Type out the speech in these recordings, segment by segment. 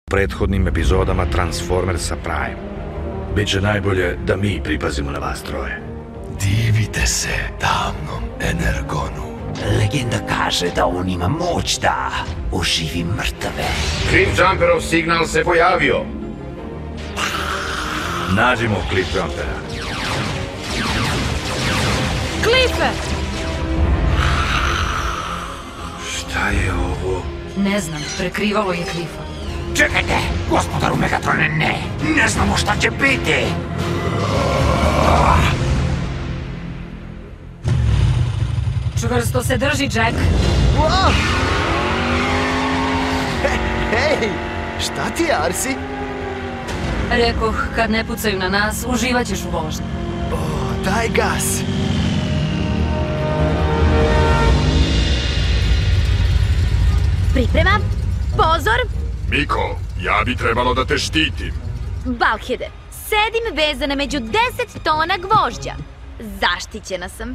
prethodnim epizodama Transformersa Prime. Biće najbolje da mi pripazimo na vas troje. Divite se tamnom Energonu. Legenda kaže da on ima moć da oživi mrtve. Cliffjumperov signal se pojavio. Nađimo Cliffjumpera. Cliffe! Šta je ovo? Ne znam, prekrivalo je Cliffa. Čekajte, gospodaru Megatrone, ne! Ne znamo šta će biti! Čvrsto se drži, Jack. Wow! Hej, šta ti je, Arsi? Rekoh, kad ne pucaju na nas, uživat ćeš u vožnji. O, daj gas! Priprema, pozor, Miko, ja bi trebalo da te štitim. Balkede, sedim vezana među 10 tona gvožđa. Zaštićena sam.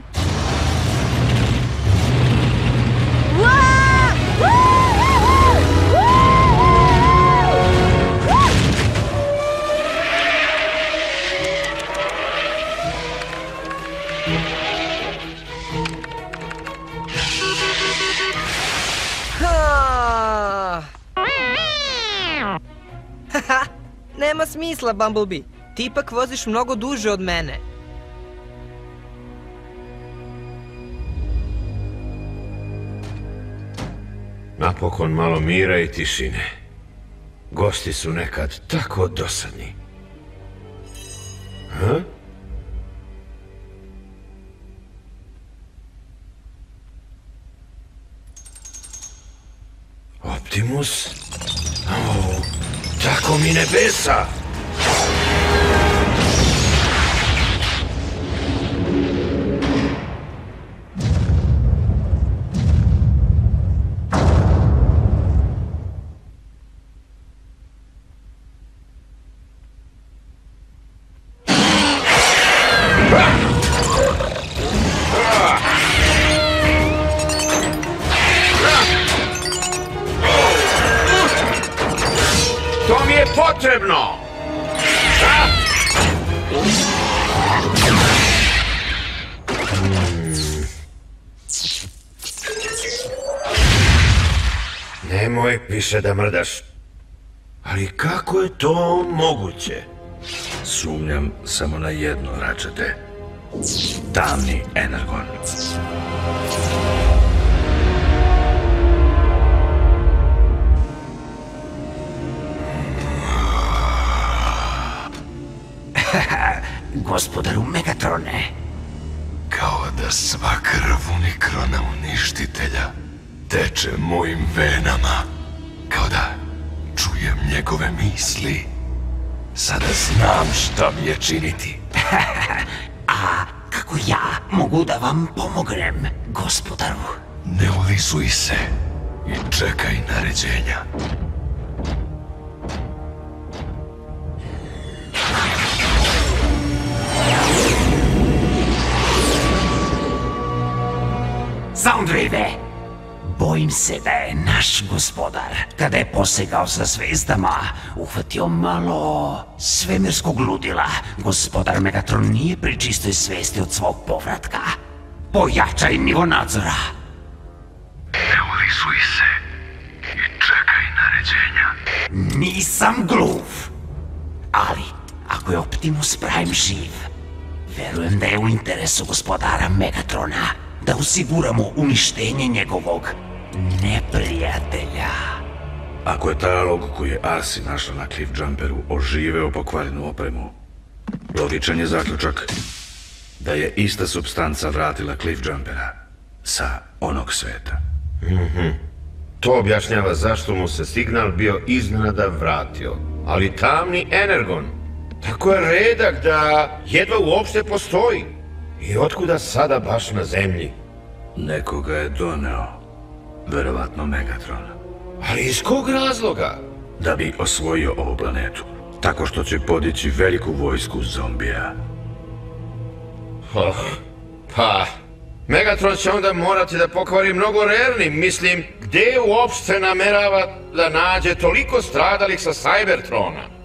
Haha, nema smisla, Bumblebee. Ti ipak voziš mnogo duže od mene. Napokon malo mira i tišine. Gosti su nekad tako dosadni. Ha? Optimus? Oh, tako mi nebesa! To mi je potrebno! Nemoj više da mrdaš. Ali kako je to moguće? Sumnjam samo na jedno, Ratchete. Tamni Energon. Gospodaru Megatrone. Kao da sva krv Unikrona uništitelja teče mojim venama. Kao da čujem njegove misli. Sada znam šta mi je činiti. A kako ja mogu da vam pomognem, gospodaru? Ne ulisuj se i čekaj naređenja. Soundwave! Bojim se da je naš gospodar, kada je posegao za zvezdama, uhvatio malo svemirskog ludila. Gospodar Megatron nije pri čistoj svesti od svog povratka. Pojačaj nivo nadzora. Ne ulisuj se i čekaj naređenja. Nisam gluv. Ali, ako je Optimus Prime živ, verujem da je u interesu gospodara Megatrona da osiguramo uništenje njegovog neprijatelja. Ako je talog koji je Arsi našla na Cliffjumperu oživeo pokvarenu opremu, logičan je zaključak da je ista supstanca vratila Cliffjumpera sa onog sveta. To objašnjava zašto mu se signal bio iznenada vratio. Ali tamni Energon, tako je redak da jedva uopšte postoji. I otkuda sada baš na zemlji? Nekoga je doneo, verovatno Megatron. Ali iz kog razloga? Da bi osvojio ovu planetu, tako što će podići veliku vojsku zombija. Pa, Megatron će onda morati da pokvari mnogo rernim. Mislim, gde uopšte namerava da nađe toliko stradalih sa Cybertrona?